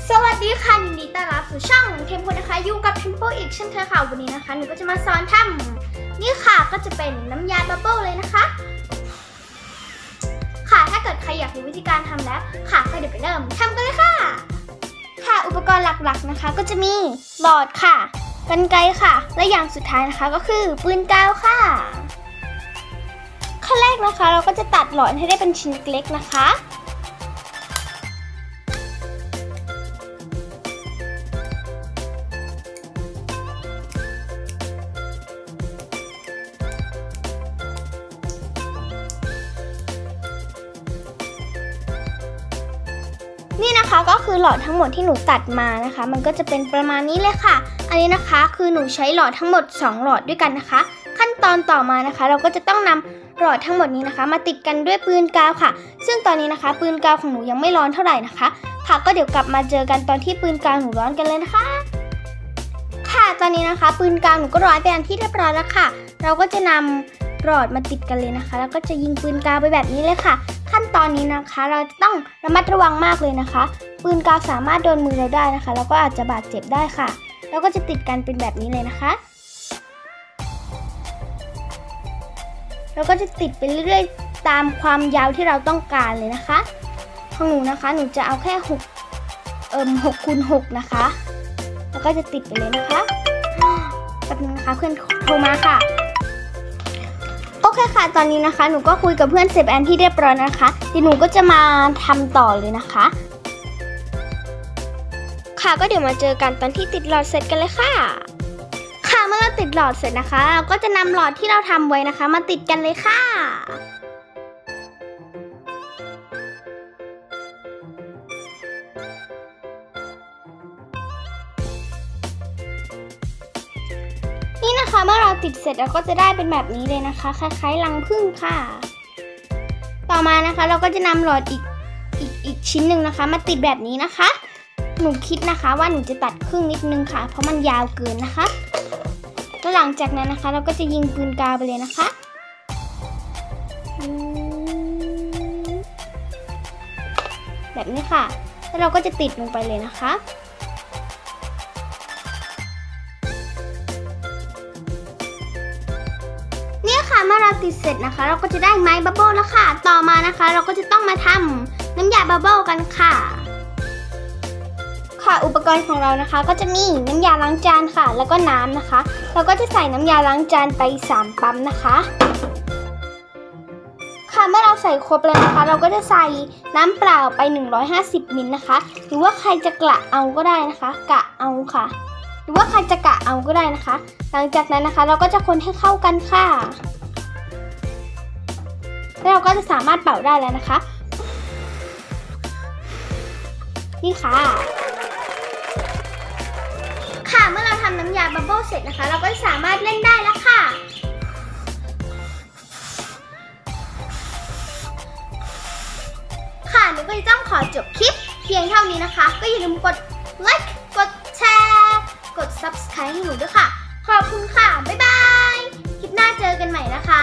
สวัสดีค่ะยินดีต้อนรับสู่ช่องเทมโพนะคะอยู่กับเทมโพอีกเช่นเคยค่ะวันนี้นะคะหนูก็จะมาสอนทำนี่ค่ะก็จะเป็นน้ำยาบับเบิ้ลเลยนะคะค่ะถ้าเกิดใครอยากรู้วิธีการทำแล้วค่ะก็เดี๋ยวไปเริ่มทำกันเลยค่ะค่ะอุปกรณ์หลักๆนะคะก็จะมีหลอดค่ะกรรไกรค่ะและอย่างสุดท้ายนะคะก็คือปืนกาวค่ะขั้นแรกนะคะเราก็จะตัดหลอดให้ได้เป็นชิ้นเล็กนะคะนี่นะคะก็คือหลอดทั้งหมดที่หนูตัดมานะคะมันก็จะเป็นประมาณนี้เลยค่ะอันนี้นะคะคือหนูใช้หลอดทั้งหมด2หลอดด้วยกันนะคะขั้นตอนต่อมานะคะเราก็จะต้องนำหลอดทั้งหมดนี้นะคะมาติดกันด้วยปืนกาวค่ะซึ่งตอนนี้นะคะปืนกาวของหนูยังไม่ร้อนเท่าไหร่นะคะค่ะก็เดี๋ยวกลับมาเจอกันตอนที่ปืนกาวหนูร้อนกันเลยนะคะค่ะตอนนี้นะคะปืนกาวหนูก็ร้อนเป็นอันที่เรียบร้อยแล้วค่ะเราก็จะนำหลอดมาติดกันเลยนะคะแล้วก็จะยิงปืนกาวไปแบบนี้เลยค่ะขั้นตอนนี้นะคะเราจะต้องระมัดระวังมากเลยนะคะปืนกาวสามารถโดนมือเราได้นะคะแล้วก็อาจจะบาดเจ็บได้ค่ะแล้วก็จะติดกันเป็นแบบนี้เลยนะคะเราก็จะติดไปเรื่อยๆตามความยาวที่เราต้องการเลยนะคะของหนูนะคะหนูจะเอาแค่6 คูณ 6นะคะแล้วก็จะติดไปเลยนะคะแป๊บนึงนะคะเพื่อนโทรมาค่ะโอเคค่ะตอนนี้นะคะหนูก็คุยกับเพื่อนเสร็จอันที่เรียบร้อยนะคะเดี๋ยวหนูก็จะมาทำต่อเลยนะคะค่ะก็เดี๋ยวมาเจอกันตอนที่ติดหลอดเสร็จกันเลยค่ะค่ะเมื่อเราติดหลอดเสร็จนะคะเราก็จะนำหลอดที่เราทำไว้นะคะมาติดกันเลยค่ะนี่นะคะเมื่อเราติดเสร็จเราก็จะได้เป็นแบบนี้เลยนะคะคล้ายๆรังผึ้งค่ะต่อมานะคะเราก็จะนำหลอดอีกชิ้นหนึ่งนะคะมาติดแบบนี้นะคะหนูคิดนะคะว่าหนูจะตัดครึ่งนิดนึงค่ะเพราะมันยาวเกินนะคะแล้วหลังจากนั้นนะคะเราก็จะยิงปืนกาวไปเลยนะคะแบบนี้ค่ะแล้วเราก็จะติดลงไปเลยนะคะเนี่ยค่ะเมื่อเราติดเสร็จนะคะเราก็จะได้ไม้บับเบิ้ลแล้วค่ะต่อมานะคะเราก็จะต้องมาทำน้ำยาบับเบิ้ลกันค่ะค่ะอุปกรณ์ของเรานะคะก็จะมีน้ำยาล้างจานค่ะแล้วก็น้ำนะคะเราก็จะใส่น้ำยาล้างจานไป3 ปั๊มนะคะค่ะเมื่อเราใส่ครบแล้วนะคะเราก็จะใส่น้ำเปล่าไป150 มิลนะคะหรือว่าใครจะกะเอาก็ได้นะคะกะเอาค่ะหรือว่าใครจะกะเอาก็ได้นะคะหลังจากนั้นนะคะเราก็จะคนให้เข้ากันค่ะแล้วเราก็จะสามารถเป่าได้แล้วนะคะนี่ค่ะค่ะเมื่อเราทำน้ำยาบับเบิ้ลเสร็จนะคะเราก็สามารถเล่นได้แล้วค่ะค่ะหนูก็จะต้องขอจบคลิปเพียงเท่านี้นะคะก็อย่าลืมกดไลค์กดแชร์กด Subscribe ให้หนูด้วยค่ะขอบคุณค่ะบ๊ายบายคลิปหน้าเจอกันใหม่นะคะ